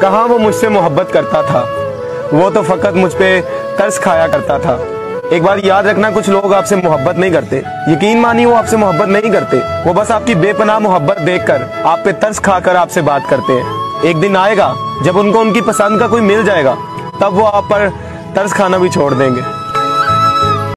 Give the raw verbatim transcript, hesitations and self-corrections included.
कहाँ वो मुझसे मोहब्बत करता था, वो तो फकत मुझ पे तरस खाया करता था। एक बार याद रखना, कुछ लोग आपसे मोहब्बत नहीं करते, यकीन मानिए वो आपसे मोहब्बत नहीं करते, वो बस आपकी बेपनाह मोहब्बत देखकर आप पे तरस खाकर आपसे बात करते हैं। एक दिन आएगा जब उनको उनकी पसंद का कोई मिल जाएगा, तब वो आप पर तरस खाना भी छोड़ देंगे।